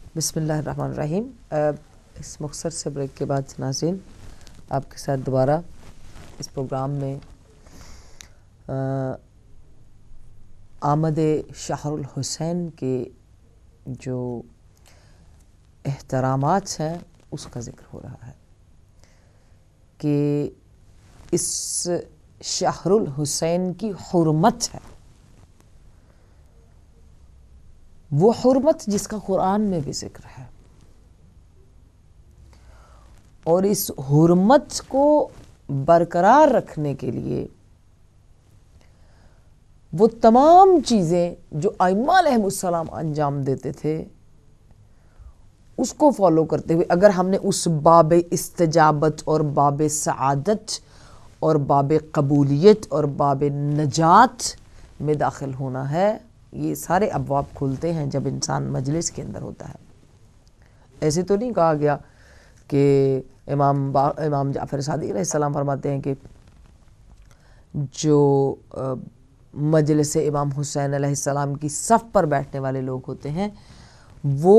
بسم اللہ الرحمن الرحیم۔ اس مختصر سے بریک کے بعد ناظرین آپ کے ساتھ دوبارہ اس پروگرام میں آمد شہر الحسین کے جو احترامات ہیں اس کا ذکر ہو رہا ہے کہ اس شہر الحسین کی حرمت ہے، وہ حرمت جس کا قرآن میں بھی ذکر ہے، اور اس حرمت کو برقرار رکھنے کے لیے وہ تمام چیزیں جو ائمہ علیہم السلام انجام دیتے تھے اس کو فالو کرتے ہوئے اگر ہم نے اس باب استجابت اور باب سعادت اور باب قبولیت اور باب نجات میں داخل ہونا ہے، یہ سارے ابواب کھلتے ہیں جب انسان مجلس کے اندر ہوتا ہے۔ ایسے تو نہیں کہا گیا کہ امام جعفر صادق علیہ السلام فرماتے ہیں کہ جو مجلس امام حسین علیہ السلام کی صف پر بیٹھنے والے لوگ ہوتے ہیں وہ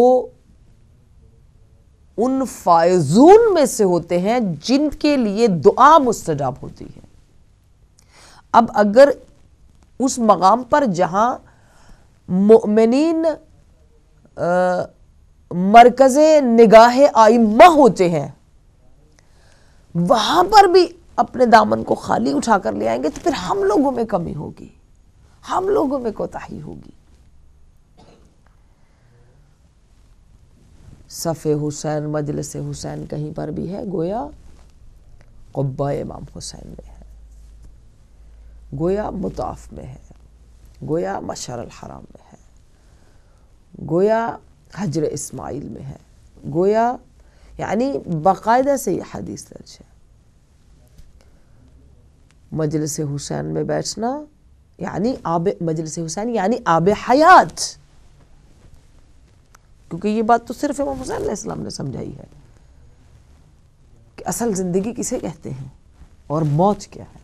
ان فائزون میں سے ہوتے ہیں جن کے لیے دعا مستجاب ہوتی ہے۔ اب اگر اس مقام پر جہاں مؤمنین مرکز نگاہ ائمہ ہوتے ہیں وہاں پر بھی اپنے دامن کو خالی اٹھا کر لے آئیں گے تو پھر ہم لوگوں میں کمی ہوگی، ہم لوگوں میں کوتاہی ہوگی۔ صف حسین مجلس حسین کہیں پر بھی ہے گویا قبہ امام حسین میں ہے، گویا مطاف میں ہے، گویا مشعر الحرام میں ہے، گویا حجر اسماعیل میں ہے، گویا یعنی باقاعدہ سے یہ حدیث درج ہے۔ مجلس حسین میں بیٹھنا یعنی مجلس حسین یعنی آب حیات، کیونکہ یہ بات تو صرف امام حسین علیہ السلام نے سمجھائی ہے کہ اصل زندگی کسے کہتے ہیں اور موت کیا ہے۔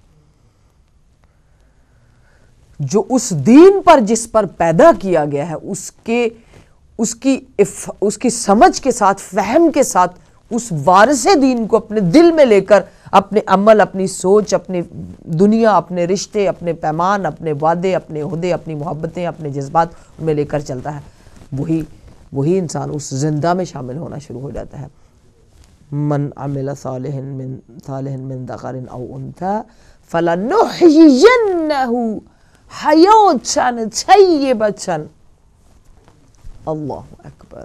جو اس دین پر جس پر پیدا کیا گیا ہے اس کی سمجھ کے ساتھ، فہم کے ساتھ اس وارث دین کو اپنے دل میں لے کر اپنے عمل، اپنی سوچ، اپنے دنیا، اپنے رشتے، اپنے پیمان، اپنے وعدے، اپنے عہدے، اپنی محبتیں، اپنے جذبات میں لے کر چلتا ہے، وہی انسان اس زندہ میں شامل ہونا شروع ہو جاتا ہے۔ من عمل صالحا من ذکر او انثی فلنحیینہ حیاۃ طیبۃ۔ اللہ اکبر۔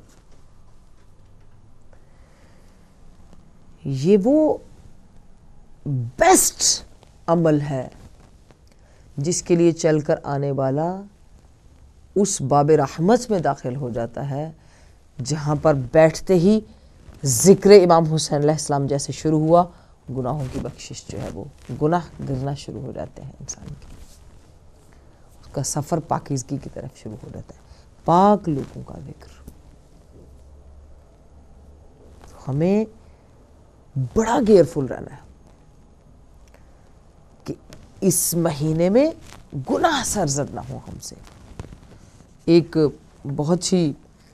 یہ وہ بیسٹ عمل ہے جس کے لیے چل کر آنے والا اس باب رحمت میں داخل ہو جاتا ہے جہاں پر بیٹھتے ہی ذکر امام حسین علیہ السلام جیسے شروع ہوا، گناہوں کی بخشش جو ہے وہ گناہ گرنا شروع ہو جاتے ہیں، انسان کے اس کا سفر پاکیزگی کی طرف شروع ہو جاتا ہے، پاک لوگوں کا ذکر۔ ہمیں بڑا کیئرفل رہنا ہے کہ اس مہینے میں گناہ سرزد نہ ہو ہم سے۔ ایک بہت ہی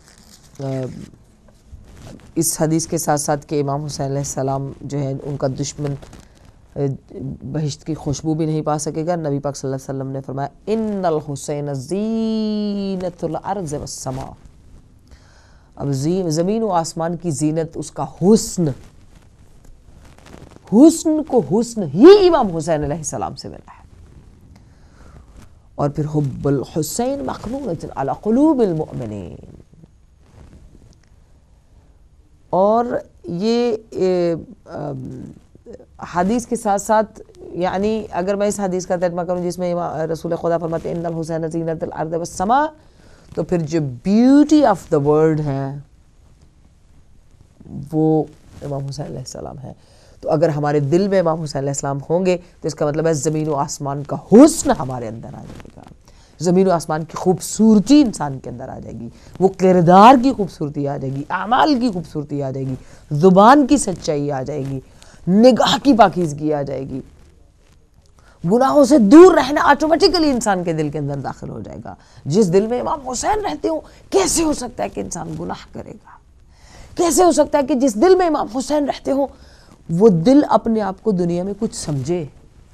اس حدیث کے ساتھ ساتھ کہ امام حسین علیہ السلام جو ہے ان کا دشمن بہشت کی خوشبو بھی نہیں پا سکے گا۔ نبی پاک صلی اللہ علیہ وسلم نے فرمایا ان الحسین زینت الارض والسماء۔ اب زمین و آسمان کی زینت اس کا حسن کو حسن ہی امام حسین علیہ السلام سے ملا ہے۔ اور پھر حب الحسین مقنونۃ علی قلوب المؤمنین۔ اور یہ حدیث کے ساتھ ساتھ یعنی اگر میں اس حدیث کا ترجمہ کروں جس میں رسول خدا فرماتے ہیں ان الحسین زینت الارض والسماء، تو پھر جو بیوٹی آف دا ورلڈ ہے وہ امام حسین علیہ السلام ہے۔ تو اگر ہمارے دل میں امام حسین علیہ السلام ہوں گے تو اس کا مطلب ہے زمین و آسمان کا حسن ہمارے اندر آ جائے گا، زمین و آسمان کی خوبصورتی انسان کے اندر آ جائے گی، وہ کردار کی خوبصورتی آ جائے گی، اعمال کی خوبصورتی آ جائے گی، زبان کی سچائی آ جائے گی، نگاہ کی پاکیزگی آ جائے گی، گناہوں سے دور رہنا آٹومیٹیکلی انسان کے دل کے اندر داخل ہو جائے گا. جس دل میں امام حسین رہتے ہوں کیسے ہو سکتا ہے کہ انسان گناہ کرے گا؟ کیسے ہو سکتا ہے کہ جس دل میں امام حسین رہتے ہوں وہ دل اپنے آپ کو دنیا میں کچھ سمجھے؟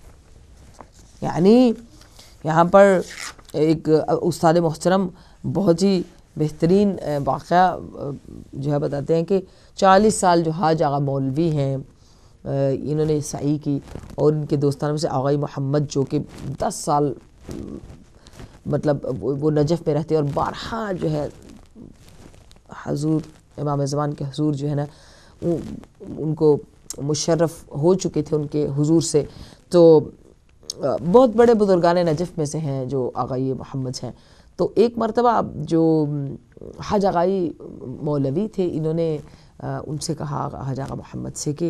یعنی یہاں پر ایک استاد محترم بہت ہی بہترین واقعہ جو ہے بتاتے ہیں کہ 40 سال جو حاج آغا مولوی ہیں انہوں نے سعی کی، اور ان کے دوستان میں سے آغائی محمد جو کہ 10 سال مطلب وہ نجف میں رہتے اور بارہا جو ہے حضور امام زمان کے حضور جو ہے نا ان کو مشرف ہو چکے تھے ان کے حضور سے. تو بہت بڑے بزرگان نجف میں سے ہیں جو آغائی محمد ہیں. تو ایک مرتبہ جو حاج آغائی مولوی تھے انہوں نے ان سے کہا حاج آغا محمد سے کہ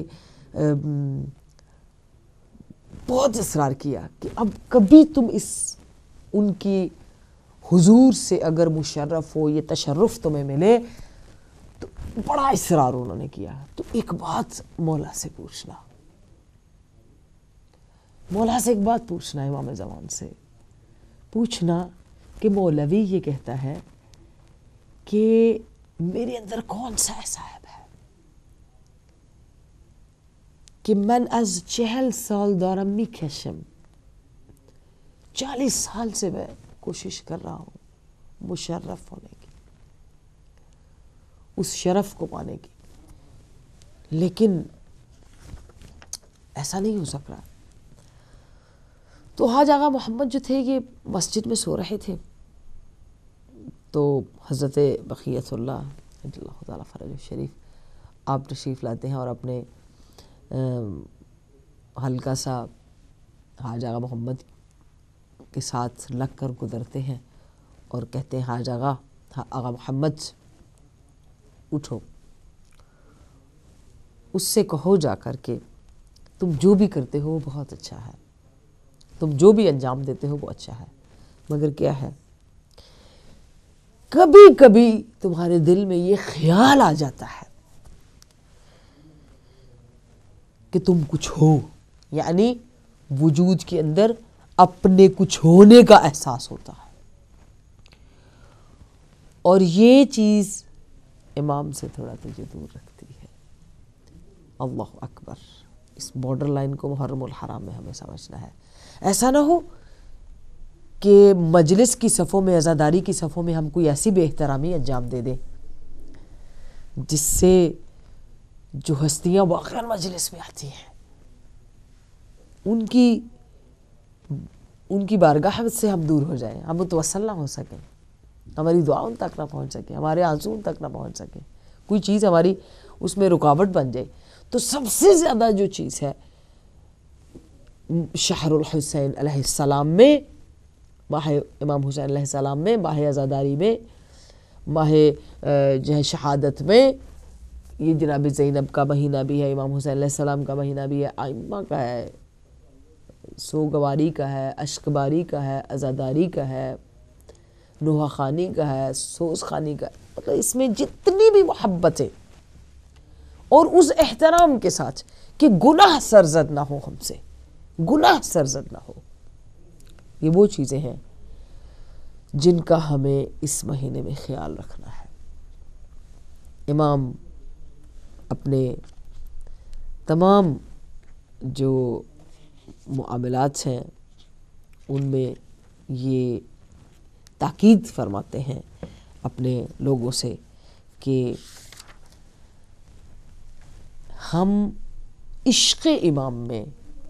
بہت اصرار کیا کہ اب کبھی تم ان کی حضور سے اگر مشرف ہو، یہ تشرف تمہیں ملے، تو بڑا اصرار انہوں نے کیا. تو ایک بات مولا سے پوچھنا، مولا سے ایک بات پوچھنا، امام زمان سے پوچھنا کہ مولوی یہ کہتا ہے کہ میرے اندر کون سا ایسا عیب ہے کہ من از 40 سال دارم میکشم، 40 سال سے میں کوشش کر رہا ہوں مشرف ہونے کی، اس شرف کو پانے کی، لیکن ایسا نہیں ہو سک رہا. تو حاج آغا محمد جو تھے یہ مسجد میں سو رہے تھے. تو حضرت بقیت اللہ اللہ تعالیٰ فرج شریف آپ تشریف لاتے ہیں اور اپنے ہلکا سا حاج آغا محمد کے ساتھ لگ کر گزرتے ہیں اور کہتے ہیں حاج آغا محمد اٹھو، اس سے کہو جا کر کہ تم جو بھی کرتے ہو وہ بہت اچھا ہے، تم جو بھی انجام دیتے ہو وہ اچھا ہے، مگر کیا ہے کبھی کبھی تمہارے دل میں یہ خیال آ جاتا ہے کہ تم کچھ ہو، یعنی وجود کے اندر اپنے کچھ ہونے کا احساس ہوتا ہے. اور یہ چیز امام سے تھوڑا تجھے دور رکھتی ہے. اللہ اکبر. اس بارڈر لائن کو محرم الحرام میں ہمیں سمجھنا ہے. ایسا نہ ہو کہ مجلس کی صفوں میں، عزاداری کی صفوں میں ہم کوئی ایسی بے احترامی انجام دے دیں جس سے جو ہستیاں واقعاً مجلس میں آتی ہیں ان کی بارگاہ سے ہم دور ہو جائیں، ہم متوسل نہ ہو سکیں، ہماری دعا ان تک نہ پہنچ سکے، ہمارے آنسو ان تک نہ پہنچ سکے، کوئی چیز ہماری اس میں رکاوٹ بن جائے. تو سب سے زیادہ جو چیز ہے شہر الحسین علیہ السلام میں، ماہ امام حسین علیہ السلام میں، ماہ عزاداری میں، ماہ جو ہے شہادت میں، یہ جناب زینب کا مہینہ بھی ہے، امام حسین علیہ السلام کا مہینہ بھی ہے، ائمہ کا ہے، سوگواری کا ہے، اشک باری کا ہے، عزاداری کا ہے، نوحہ خانی کا ہے، سوز خانی کا ہے. مطلب اس میں جتنی بھی محبتیں اور اس احترام کے ساتھ کہ گناہ سرزد نہ ہو، ہم سے گناہ سرزد نہ ہو، یہ وہ چیزیں ہیں جن کا ہمیں اس مہینے میں خیال رکھنا ہے. امام اپنے تمام جو معاملات ہیں ان میں یہ تاکید فرماتے ہیں اپنے لوگوں سے کہ ہم عشق امام میں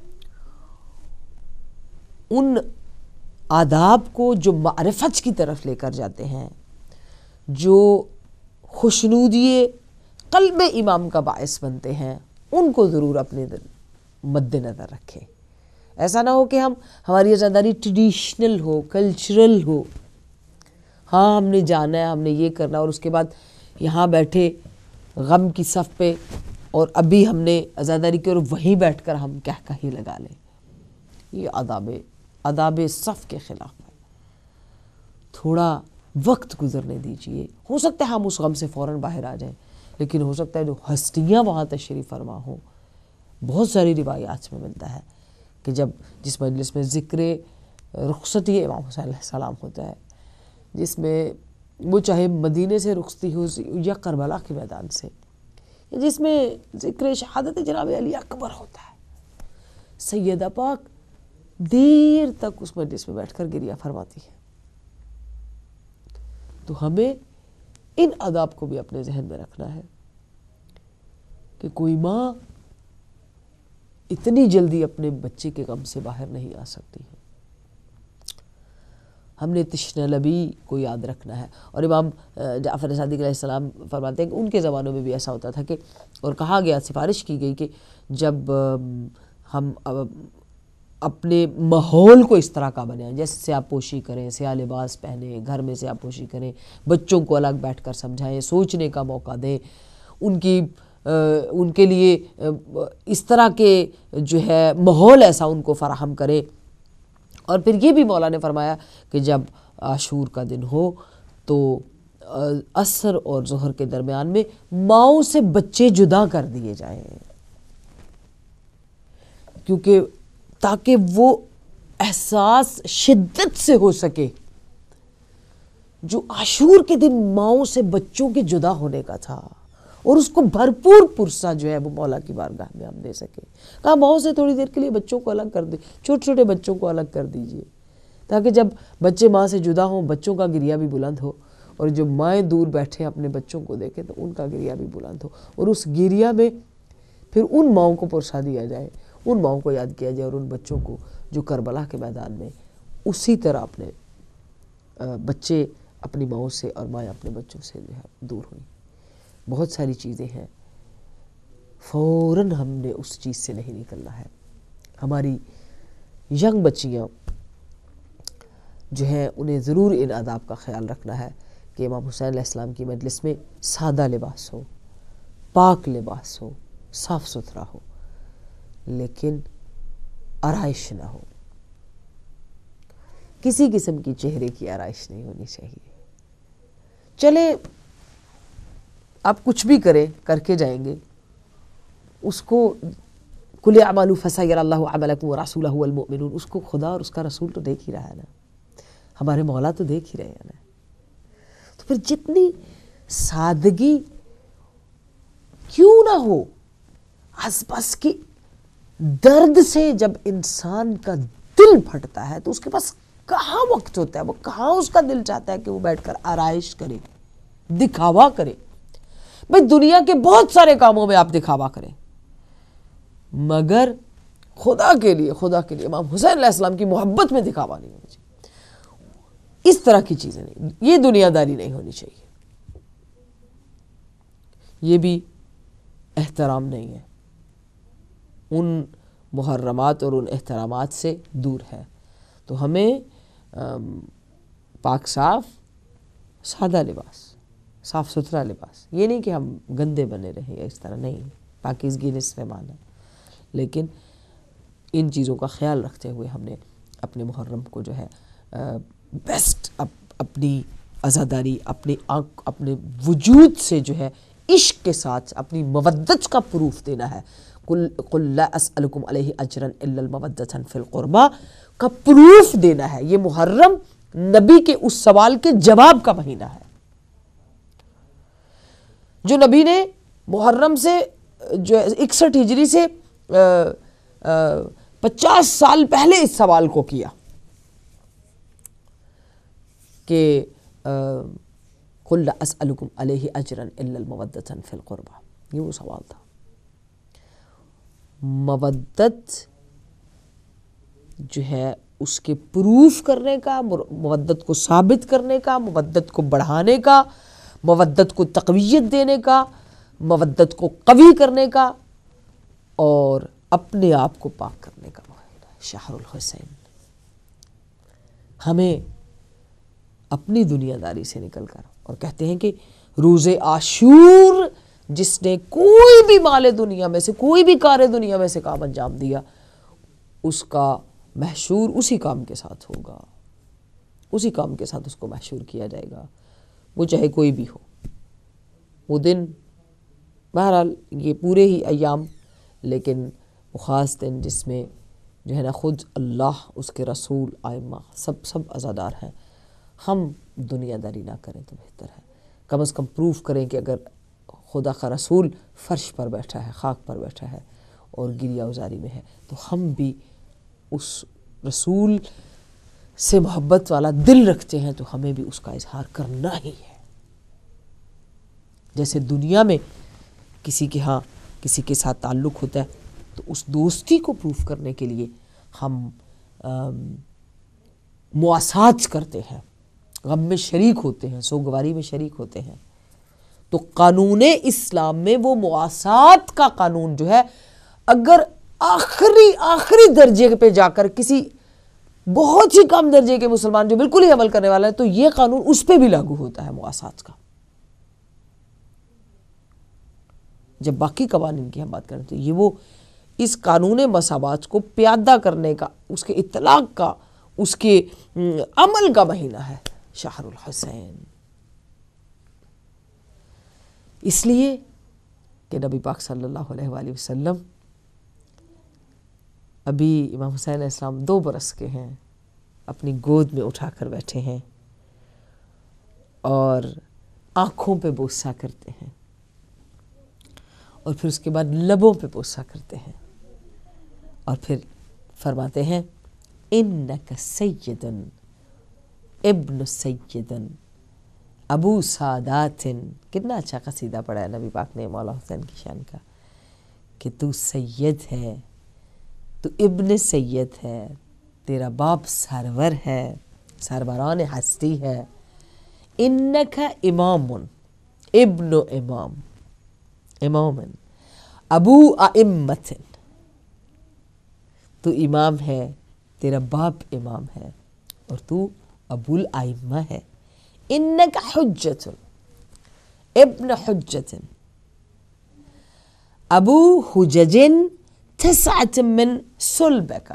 ان آداب کو جو معرفت کی طرف لے کر جاتے ہیں، جو خوشنودی قلب امام کا باعث بنتے ہیں، ان کو ضرور اپنے مد نظر رکھیں. ایسا نہ ہو کہ ہماری عزاداری ٹریڈیشنل ہو، کلچرل ہو، ہاں ہم نے جانا ہے، ہم نے یہ کرنا، اور اس کے بعد یہاں بیٹھے غم کی صف پہ اور ابھی ہم نے عزاداری کی اور وہیں بیٹھ کر ہم کہی لگا لیں. یہ آداب صف کے خلاف ہے. تھوڑا وقت گزرنے دیجئے. ہو سکتا ہے ہم اس غم سے فوراً باہر آ جائیں، لیکن ہو سکتا ہے جو ہستیاں وہاں تشریف فرما ہوں. بہت ساری روایات میں ملتا ہے کہ جب جس مجلس میں ذکر رخصتی امام حسین علیہ السلام ہوتا ہے، جس میں وہ چاہے مدینے سے رخصتی ہو یا کربلا کے میدان سے، جس میں ذکر شہادت جناب علی اکبر ہوتا ہے، سیدہ پاک دیر تک اس مجلس میں بیٹھ کر گریہ فرماتی ہے. تو ہمیں ان آداب کو بھی اپنے ذہن میں رکھنا ہے کہ کوئی ماں اتنی جلدی اپنے بچے کے غم سے باہر نہیں آ سکتی ہے. ہم نے تشنہ لبی کو یاد رکھنا ہے. اور امام جعفر صادق علیہ السلام فرماتے ہیں کہ ان کے زمانوں میں بھی ایسا ہوتا تھا کہ، اور کہا گیا، سفارش کی گئی کہ جب ہم اپنے ماحول کو اس طرح کا بنائیں، جیسے سیاہ پوشی کریں، سیاہ لباس پہنیں، گھر میں سیاہ پوشی کریں، بچوں کو الگ بیٹھ کر سمجھائیں، سوچنے کا موقع دیں، ان کے لیے اس طرح کے جو ہے ماحول ایسا ان کو فراہم کریں. اور پھر یہ بھی مولا نے فرمایا کہ جب عاشور کا دن ہو تو عصر اور ظہر کے درمیان میں ماؤں سے بچے جدا کر دیے جائیں، کیونکہ تاکہ وہ احساس شدت سے ہو سکے جو عاشور کے دن ماؤں سے بچوں کے جدا ہونے کا تھا، اور اس کو بھرپور پرسہ جو ہے وہ مولا کی بارگاہ میں ہم دے سکے. کہا ماؤں سے تھوڑی دیر کے لیے بچوں کو الگ کر دیں، چھوٹے چھوٹے بچوں کو الگ کر دیجئے، تاکہ جب بچے ماں سے جدا ہوں بچوں کا گریہ بھی بلند ہو، اور جو مائیں دور بیٹھے اپنے بچوں کو دیکھیں تو ان کا گریہ بھی بلند ہو، اور اس گریہ میں پھر ان ماؤں کو پرسہ دیا جائے، ان ماؤں کو یاد کیا جائے، اور ان بچوں کو جو کربلا کے میدان میں اسی طرح اپنے بچے اپنی ماؤں سے اور مائیں اپنے بچوں سے جو ہے دور ہوئی. بہت ساری چیزیں ہیں، فوراً ہم نے اس چیز سے نہیں نکلنا ہے. ہماری ینگ بچیاں جو ہیں انہیں ضرور ان آداب کا خیال رکھنا ہے کہ امام حسین علیہ السلام کی مجلس میں سادہ لباس ہو، پاک لباس ہو، صاف ستھرا ہو، لیکن آرائش نہ ہو. کسی قسم کی چہرے کی آرائش نہیں ہونی چاہیے. چلے آپ کچھ بھی کریں، کر کے جائیں گے، اس کو کل اعملوا فسیری اللہ عملکم ورسولہ والمؤمنون، اس کو خدا اور اس کا رسول تو دیکھ ہی رہا ہے نا، ہمارے مولا تو دیکھ ہی رہے ہیں نا. تو پھر جتنی سادگی کیوں نہ ہو، آس پاس کی درد سے جب انسان کا دل پھٹتا ہے تو اس کے پاس کہاں وقت ہوتا ہے، وہ کہاں اس کا دل چاہتا ہے کہ وہ بیٹھ کر آرائش کرے، دکھاوا کرے. بھئی دنیا کے بہت سارے کاموں میں آپ دکھاوا کریں، مگر خدا کے لیے امام حسین علیہ السلام کی محبت میں دکھاوا نہیں ہونا چاہیے. اس طرح کی چیزیں نہیں، یہ دنیا داری نہیں ہونی چاہیے. یہ بھی احترام نہیں ہے، ان محرمات اور ان احترامات سے دور ہے. تو ہمیں پاک صاف سادہ لباس، صاف ستھرا لباس، یہ نہیں کہ ہم گندے بنے رہیں، اس طرح نہیں، پاکیزگی نصف ایمان ہے، لیکن ان چیزوں کا خیال رکھتے ہوئے ہم نے اپنے محرم کو جو ہے بیسٹ اپنی عزاداری، اپنے وجود سے جو ہے عشق کے ساتھ اپنی مودت کا پروف دینا ہے. قل لا اسألکم علیہ اجرا الا المودۃ فی القربى کا پروف دینا ہے. یہ محرم نبی کے اس سوال کے جواب کا مہینہ ہے جو نبی نے محرم سے جو 61 ہجری سے 50 سال پہلے اس سوال کو کیا کہ قل لا اسألکم علیہ اجرا الا المودۃ فی القربى. یہ وہ سوال تھا. مودت جو ہے اس کے پروف کرنے کا، مودت کو ثابت کرنے کا، مودت کو بڑھانے کا، مودت کو تقویت دینے کا، مودت کو قوی کرنے کا، اور اپنے آپ کو پاک کرنے کا مہینہ شہر الحسین. ہمیں اپنی دنیا داری سے نکل کر، اور کہتے ہیں کہ روز عاشور جس نے کوئی بھی مال دنیا میں سے، کوئی بھی کار دنیا میں سے کام انجام دیا، اس کا محشور اسی کام کے ساتھ ہوگا، اسی کام کے ساتھ اس کو محشور کیا جائے گا، وہ چاہے کوئی بھی ہو. وہ دن بہرحال یہ پورے ہی ایام، لیکن وہ خاص دن جس میں جو ہے نا خود اللہ، اس کے رسول، آئمہ سب عزادار ہیں. ہم دنیا داری نہ کریں تو بہتر ہے. کم از کم پروف کریں کہ اگر خدا کا رسول فرش پر بیٹھا ہے، خاک پر بیٹھا ہے اور گریہ ازاری میں ہے، تو ہم بھی اس رسول سے محبت والا دل رکھتے ہیں، تو ہمیں بھی اس کا اظہار کرنا ہی ہے. جیسے دنیا میں کسی کے ہاں کسی کے ساتھ تعلق ہوتا ہے تو اس دوستی کو پروف کرنے کے لیے ہم مواسات کرتے ہیں، غم میں شریک ہوتے ہیں، سوگواری میں شریک ہوتے ہیں. تو قانون اسلام میں وہ مواسات کا قانون جو ہے، اگر آخری درجے پہ جا کر کسی بہت ہی کم درجے کے مسلمان جو بالکل ہی عمل کرنے والا ہے، تو یہ قانون اس پہ بھی لاگو ہوتا ہے مواسات کا. جب باقی قوانین کی ہم بات کریں تو یہ وہ اس قانون مساوات کو پیادہ کرنے کا، اس کے اطلاق کا، اس کے عمل کا مہینہ ہے شہر الحسین. اس لیے کہ نبی پاک صلی اللہ علیہ وآلہ وسلم ابھی امام حسین علیہ السلام 2 برس کے ہیں، اپنی گود میں اٹھا کر بیٹھے ہیں اور آنکھوں پہ بوسہ کرتے ہیں، اور پھر اس کے بعد لبوں پہ بوسہ کرتے ہیں، اور پھر فرماتے ہیں انک سید ابن سید ابو سادات. کتنا اچھا قصیدہ پڑھا ہے نبی پاک نے مولا حسین کی شان کا، کہ تو سید ہے، تو ابن سید ہے، تیرا باپ سرور ہے، سروران ہستی ہے. انک امام ابن امام امام ابو ائمت، تو امام ہے، تیرا باپ امام ہے، اور تو ابو الائمہ ہے. انک حجت ابن حجت ابو حجج 9 من صلبک،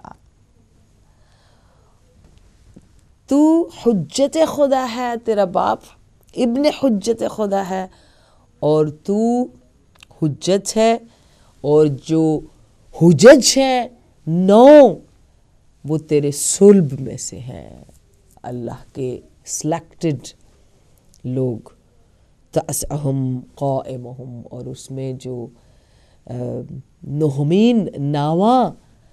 تو حجت خدا ہے، تیرا باپ ابن حجت خدا ہے، اور تو حجت ہے، اور جو حجج ہیں 9 وہ تیرے صلب میں سے ہیں، اللہ کے سلیکٹڈ لوگ. تأسہم قائمہم، اور اس میں جو 9ویں نامہ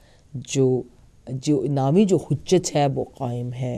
جو نامی جو حجت ہے وہ قائم ہے،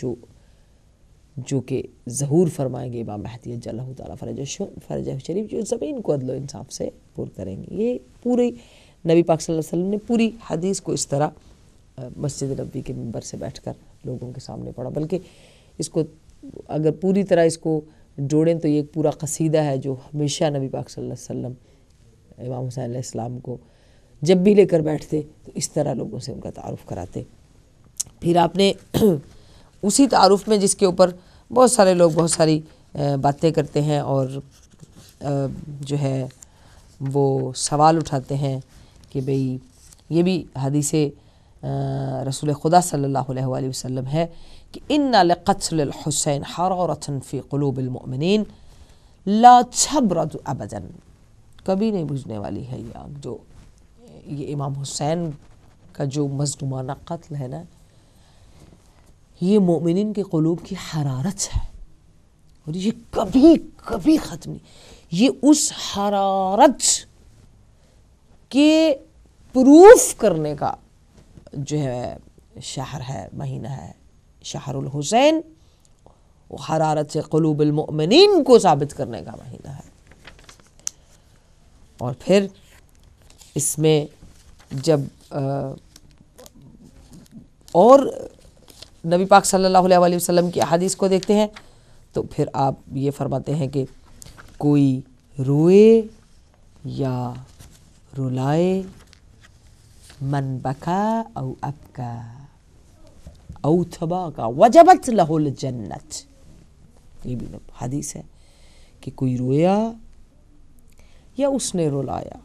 جو کہ ظہور فرمائیں گے امام مہدی اجلہ تعالیٰ فرجہ شریف، جو زمین کو عدل و انصاف سے پر کریں گے. یہ پوری نبی پاک صلی اللہ علیہ وسلم نے پوری حدیث کو اس طرح مسجد نبوی کے منبر سے بیٹھ کر لوگوں کے سامنے پڑھا. بلکہ اس کو اگر پوری طرح اس کو جوڑیں تو یہ ایک پورا قصیدہ ہے جو ہمیشہ نبی پاک صلی اللہ علیہ وسلم امام حسین علیہ السلام کو جب بھی لے کر بیٹھتے تو اس طرح لوگوں سے ان کا تعارف کراتے. پھر آپ نے اسی تعارف میں، جس کے اوپر بہت سارے لوگ بہت ساری باتیں کرتے ہیں اور جو ہے وہ سوال اٹھاتے ہیں کہ بھئی یہ بھی حدیث رسول خدا صلی اللہ علیہ وآلہ وسلم ہے کہ ان لقتل الحسین حرارۃ فی قلوب المؤمنین لا تبرد ابدا، کبھی نہیں بجھنے والی ہے یہ آگ. جو یہ امام حسین کا جو مظلومانہ قتل ہے نا، یہ مومنین کے قلوب کی حرارت ہے، اور یہ کبھی ختم نہیں. یہ اس حرارت کے پروف کرنے کا جو ہے شہر ہے، مہینہ ہے شہر الحسین. وہ حرارت قلوب المؤمنین کو ثابت کرنے کا مہینہ ہے. اور پھر اس میں جب اور نبی پاک صلی اللہ علیہ وآلہ وسلم کی احادیث کو دیکھتے ہیں تو پھر آپ یہ فرماتے ہیں کہ کوئی روئے یا رلائے، من بکا او ابکا او تباکا وجبت لہ الجنت، یہ بھی حدیث ہے کہ کوئی رویا یا اس نے رلایا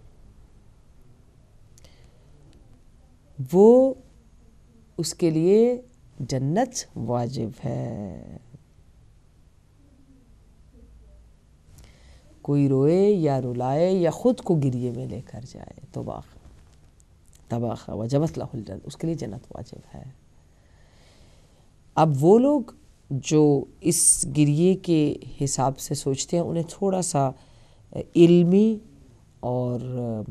وہ اس کے لیے جنت واجب ہے. کوئی روئے یا رلائے یا خود کو گریے میں لے کر جائے تو طبخ وجبت لہ الجنہ، اس کے لیے جنت واجب ہے۔ اب وہ لوگ جو اس گریے کے حساب سے سوچتے ہیں انہیں تھوڑا سا علمی اور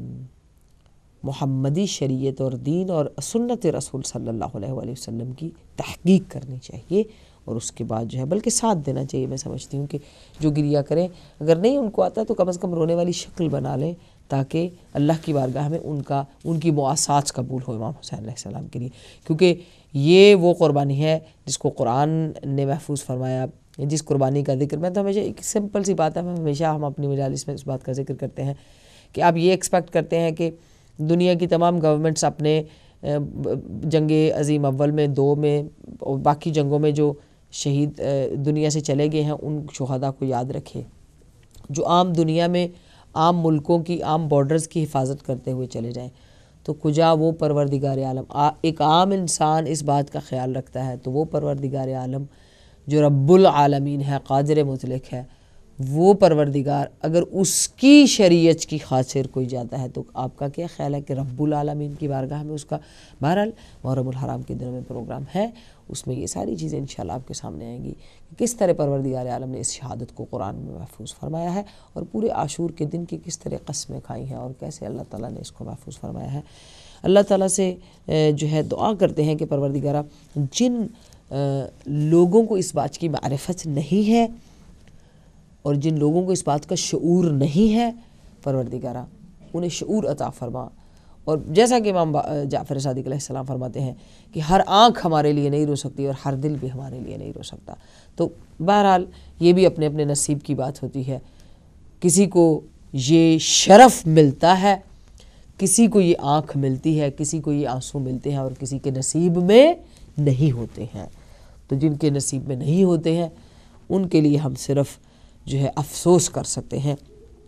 محمدی شریعت اور دین اور سنت رسول صلی اللہ علیہ وآلہ وسلم کی تحقیق کرنی چاہیے، اور اس کے بعد جو ہے بلکہ ساتھ دینا چاہیے۔ میں سمجھتی ہوں کہ جو گریہ کریں، اگر نہیں ان کو آتا تو کم از کم رونے والی شکل بنا لیں، تاکہ اللہ کی بارگاہ میں ان کی مواسات قبول ہو امام حسین علیہ السلام کے لیے، کیونکہ یہ وہ قربانی ہے جس کو قرآن نے محفوظ فرمایا، جس قربانی کا ذکر، میں تو ہمیشہ ایک سمپل سی بات ہے، ہم اپنی مجالس میں اس بات کا ذکر کرتے ہیں کہ آپ یہ ایکسپیکٹ کرتے ہیں کہ دنیا کی تمام گورنمنٹس اپنے جنگ عظیم اول میں، 2 میں اور باقی جنگوں میں جو شہید دنیا سے چلے گئے ہیں ان شہداء کو یاد رکھے، جو عام دنیا میں عام ملکوں کی عام بارڈرز کی حفاظت کرتے ہوئے چلے جائیں، تو کجا وہ پروردگار عالم، ایک عام انسان اس بات کا خیال رکھتا ہے تو وہ پروردگار عالم جو رب العالمین ہے، قادر مطلق ہے، وہ پروردگار اگر اس کی شریعت کی خاطر کوئی جاتا ہے تو آپ کا کیا خیال ہے کہ رب العالمین کی بارگاہ میں اس کا، بہرحال محرم الحرام کے دنوں میں پروگرام ہے، اس میں یہ ساری چیزیں انشاءاللہ آپ کے سامنے آئیں گی کہ کس طرح پروردگار عالم نے اس شہادت کو قرآن میں محفوظ فرمایا ہے، اور پورے عاشور کے دن کی کس طرح قسمیں کھائی ہیں اور کیسے اللہ تعالیٰ نے اس کو محفوظ فرمایا ہے۔ اللہ تعالیٰ سے جو ہے دعا کرتے ہیں کہ پروردگارہ جن لوگوں کو اس بات کی معرفت نہیں ہے اور جن لوگوں کو اس بات کا شعور نہیں ہے، پروردگارہ انہیں شعور عطا فرما، اور جیسا کہ امام جعفر صادق علیہ السلام فرماتے ہیں کہ ہر آنکھ ہمارے لیے نہیں رو سکتی اور ہر دل بھی ہمارے لیے نہیں رو سکتا، تو بہرحال یہ بھی اپنے اپنے نصیب کی بات ہوتی ہے، کسی کو یہ شرف ملتا ہے، کسی کو یہ آنکھ ملتی ہے، کسی کو یہ آنسو ملتے ہیں اور کسی کے نصیب میں نہیں ہوتے ہیں، تو جن کے نصیب میں نہیں ہوتے ہیں ان کے لیے ہم صرف جو ہے افسوس کر سکتے ہیں۔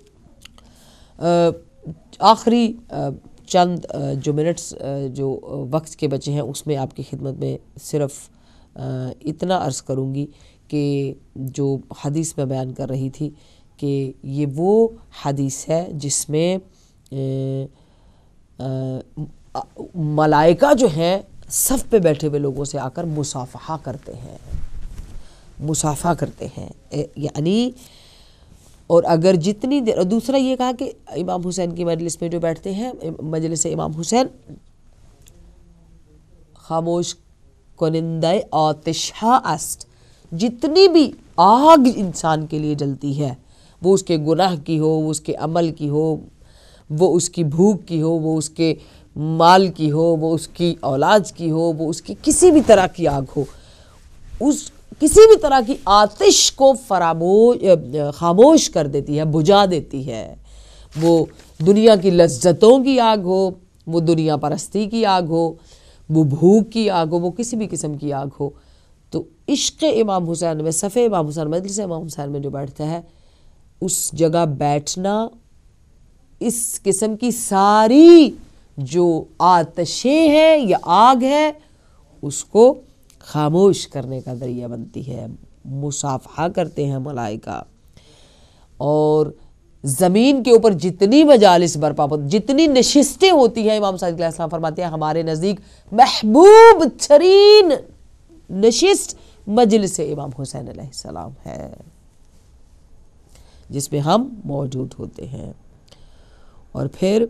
آخری چند جو منٹس جو وقت کے بچے ہیں اس میں آپ کی خدمت میں صرف اتنا عرض کروں گی کہ جو حدیث میں بیان کر رہی تھی کہ یہ وہ حدیث ہے جس میں ملائکہ جو ہیں صف پہ بیٹھے ہوئے لوگوں سے آ کر مصافحہ کرتے ہیں، یعنی اور اگر جتنی دیر، اور دوسرا یہ کہا کہ امام حسین کی مجلس میں جو بیٹھتے ہیں، مجلس امام حسین خاموش کنندہ آتش ہا است، جتنی بھی آگ انسان کے لیے جلتی ہے، وہ اس کے گناہ کی ہو، وہ اس کے عمل کی ہو، وہ اس کی بھوک کی ہو، وہ اس کے مال کی ہو، وہ اس کی اولاد کی ہو، وہ اس کی کسی بھی طرح کی آگ ہو، اس کسی بھی طرح کی آتش کو خاموش کر دیتی ہے، بجھا دیتی ہے، وہ دنیا کی لذتوں کی آگ ہو، وہ دنیا پرستی کی آگ ہو، وہ بھوک کی آگ ہو، وہ کسی بھی قسم کی آگ ہو، تو عشق امام حسین میں، صف امام حسین، مجلس امام حسین میں جو بیٹھتا ہے، اس جگہ بیٹھنا اس قسم کی ساری جو آتشیں ہیں یا آگ ہے اس کو خاموش کرنے کا ذریعہ بنتی ہے۔ مصافحہ کرتے ہیں ملائکہ، اور زمین کے اوپر جتنی مجالس برپا ہوتی، جتنی نشستیں ہوتی ہیں، امام صادق علیہ السلام فرماتے ہیں ہمارے نزدیک محبوب ترین نشست مجلس امام حسین علیہ السلام ہے، جس میں ہم موجود ہوتے ہیں، اور پھر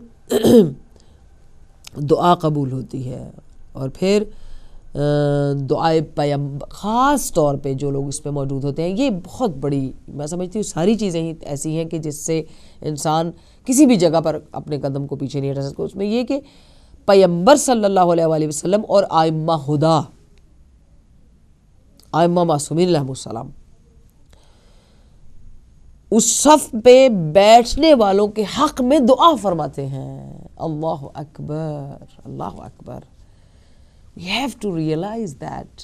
دعا قبول ہوتی ہے، اور پھر دعائے پیغمبر، خاص طور پہ جو لوگ اس پہ موجود ہوتے ہیں، یہ بہت بڑی، میں سمجھتی ہوں ساری چیزیں ہی ایسی ہیں کہ جس سے انسان کسی بھی جگہ پر اپنے قدم کو پیچھے نہیں ہٹا سکتا۔ اس میں یہ کہ پیغمبر صلی اللہ علیہ وآلہ وسلم اور ائمہ ہدا، ائمہ معصومین علیہ السلام، اس صف پہ بیٹھنے والوں کے حق میں دعا فرماتے ہیں۔ اللہ اکبر، اللہ اکبر۔ We have to realize that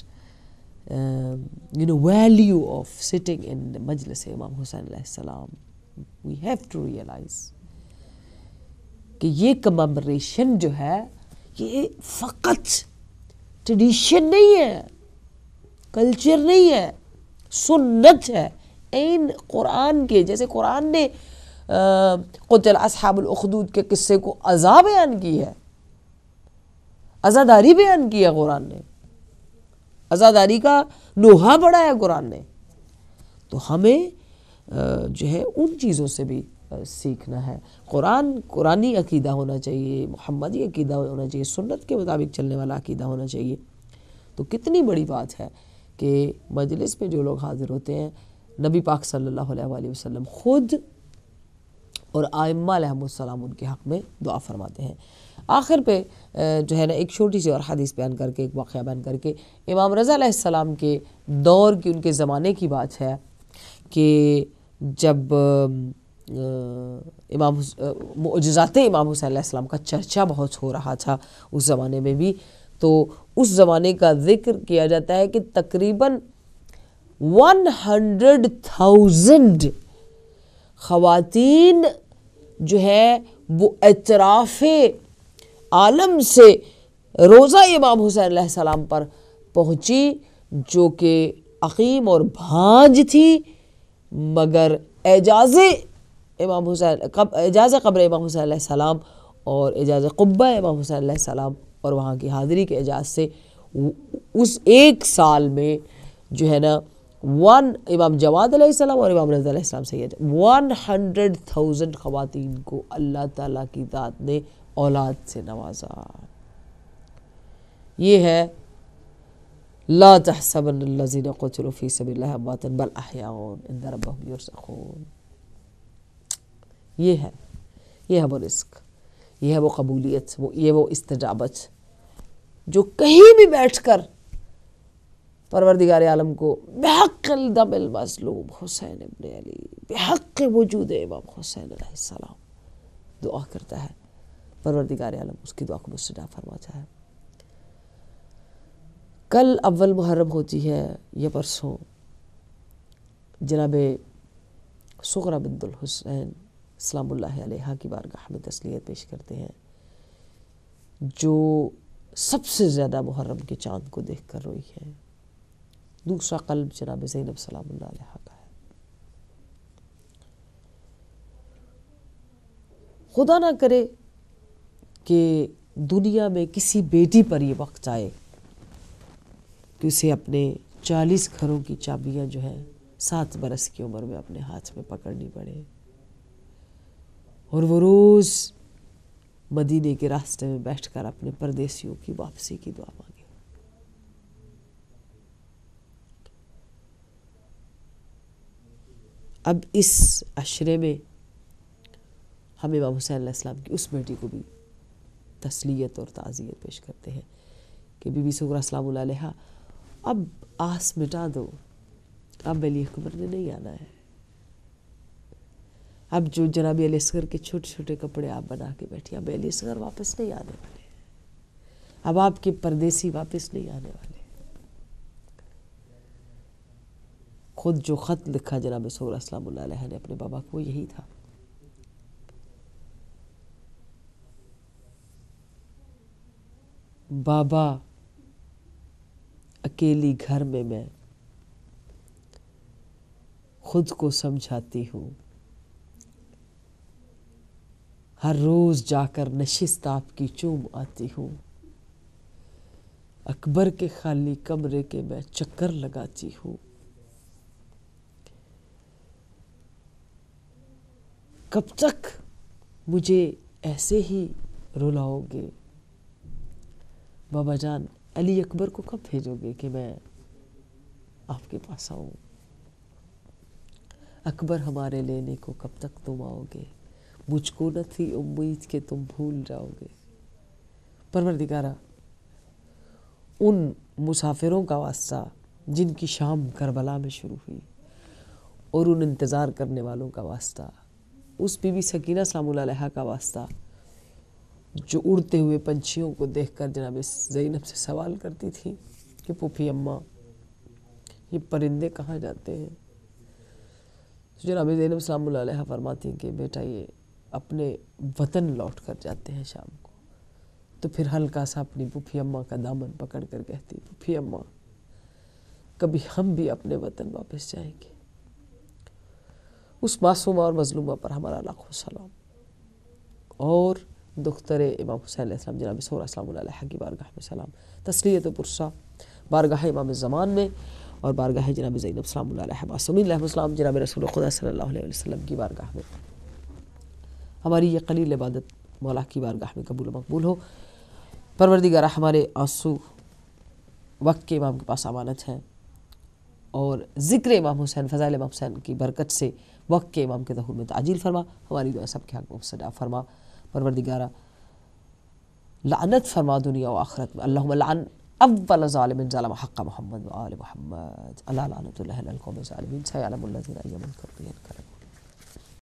value of sitting in the Majlis Imam Hussain alayhi salam. We have to realize کہ یہ کمیموریشن جو ہے یہ فقط ٹریڈیشن نہیں ہے، کلچر نہیں ہے، سنت ہے، این قرآن کے، جیسے قرآن نے قتل اصحاب الاخدود کے قصے کو عذاب بیان کی ہے، عزاداری بیان کیا قرآن نے، عزاداری کا نوحہ پڑھایا قرآن نے. تو ہمیں جو ہے ان چیزوں سے بھی سیکھنا ہے. قرآنی عقیدہ ہونا چاہیے، محمدی عقیدہ ہونا چاہیے، سنت کے مطابق چلنے والا عقیدہ ہونا چاہیے. تو کتنی بڑی بات ہے کہ مجلس میں جو لوگ حاضر ہوتے ہیں نبی پاک صلی اللہ علیہ وآلہ وسلم خود اور ائمہ علیہم السلام ان کے حق میں دعا فرماتے ہیں. آخر پہ جو ہے نا ایک چھوٹی سی اور حدیث بیان کر کے، ایک واقعہ بیان کر کے، امام رضا علیہ السلام کے دور کی، ان کے زمانے کی بات ہے کہ جب معجزات امام حسین علیہ السلام کا چرچا بہت ہو رہا تھا اس زمانے میں بھی، تو اس زمانے کا ذکر کیا جاتا ہے کہ تقریباً 100,000 خواتین جو ہے وہ اطراف عالم سے روزہ امام حسین علیہ السلام پر پہنچی، جو کہ عقیم اور بھانج تھی، مگر اعجاز قبر امام حسین علیہ السلام اور اعجاز قبہ امام حسین علیہ السلام اور وہاں کی حاضری کے اعجاز سے اس ایک سال میں جو ہے نا امام جواد علیہ السلام اور امام رضا علیہ السلام سے 100,000 خواتین کو اللہ تعالیٰ کی ذات نے اولاد سے نوازا. یہ ہے لا تحسبن الذین قتلوا فی سبیل اللہ امواتا بل احیاء عند ربہم یرزقون. یہ ہے وہ رزق، یہ ہے وہ قبولیت، یہ وہ استجابت جو کہیں بھی بیٹھ کر پروردگار عالم کو بحق الدم المظلوم حسین ابن علی، بحق وجود امام حسین علیہ السلام دعا کرتا ہے، پروردگار عالم اس کی دعا کو مستجاب فرماتا ہے. کل اول محرم ہوتی ہے یا پرسوں جناب صغرا بنت الحسین سلام اللہ علیہا کی بارگاہ میں تسلیت پیش کرتے ہیں، جو سب سے زیادہ محرم کے چاند کو دیکھ کر روئی ہے. دوسرا قلب جناب زینب سلام اللہ علیہا کا ہے. خدا نہ کرے کہ دنیا میں کسی بیٹی پر یہ وقت آئے کہ اسے اپنے 40 گھروں کی چابیاں جو ہیں 7 برس کی عمر میں اپنے ہاتھ میں پکڑنی پڑے، اور وہ روز مدینے کے راستے میں بیٹھ کر اپنے پردیسیوں کی واپسی کی دعا مانگے. اب اس عشرے میں ہم امام حسین علیہ السلام کی اس بیٹی کو بھی تسلیت اور تعزیت پیش کرتے ہیں کہ بی بی صغرا سلام اللہ علیہا اب آس مٹا دو، اب علی اکبر نے نہیں آنا ہے. اب جو جناب علی اصغر کے چھوٹے چھوٹے کپڑے آپ بنا کے بیٹھی، اب علی اصغر واپس نہیں آنے والے، اب آپ کے پردیسی واپس نہیں آنے والے. خود جو خط لکھا جناب صغرا سلام اللہ علیہ نے اپنے بابا کو، یہی تھا. بابا اکیلی گھر میں خود کو سمجھاتی ہوں، ہر روز جا کر نشست آپ کی چوم آتی ہوں، اکبر کے خالی کمرے کے میں چکر لگاتی ہوں. کب تک مجھے ایسے ہی رلاؤ گے بابا جان؟ علی اکبر کو کب بھیجو گے کہ میں آپ کے پاس آؤں؟ اکبر ہمارے لینے کو کب تک تم آؤ گے؟ مجھ کو نہ تھی امید کہ تم بھول جاؤ گے. پروردگارہ ان مسافروں کا واسطہ جن کی شام کربلا میں شروع ہوئی، اور ان انتظار کرنے والوں کا واسطہ، اس بی بی سکینہ سلام اللہ علیہا کا واسطہ جو اڑتے ہوئے پنچھیوں کو دیکھ کر جناب زینب سے سوال کرتی تھی کہ پھوپھی اماں یہ پرندے کہاں جاتے ہیں؟ تو جناب زینب سلام اللہ علیہا فرماتی ہیں کہ بیٹا یہ اپنے وطن لوٹ کر جاتے ہیں شام کو. تو پھر ہلکا سا اپنی پھوپھی اماں کا دامن پکڑ کر کہتی، پھوپھی اماں کبھی ہم بھی اپنے وطن واپس جائیں گے. اس معصومہ اور مظلومہ پر ہمارا لاکھوں سلام. اور دختر امام حسین علیہ السلام جناب سہرہ سلام اللہ علیہ کی بارگاہ میں سلام، تسلیت و پرسہ بارگاہ امام الزمان میں، اور بارگاہ جناب زینب سلام اللہ علیہ معصومین علیہ السلام جناب رسول خدا صلی اللہ علیہ وسلم کی بارگاہ میں ہماری یہ قلیل عبادت مولا کی بارگاہ میں قبول و مقبول ہو۔ پروردگارہ ہمارے آنسو وقت کے امام کے پاس امانت ہیں، اور ذکر امام حسین، فضائل امام حسین کی برکت سے وقت کے امام کے ظہور میں تعجیل فرما، ہماری دعا سب کے حق میں مستجاب فرما۔ پروردگارہ لعنت فرما دنیا و آخرت میں، اللہم لعن اول ظالم ظلم حق محمد و آل محمد، اللہ لعنت اللہ علی القوم الظالمین، سیعلم الذین ای منکم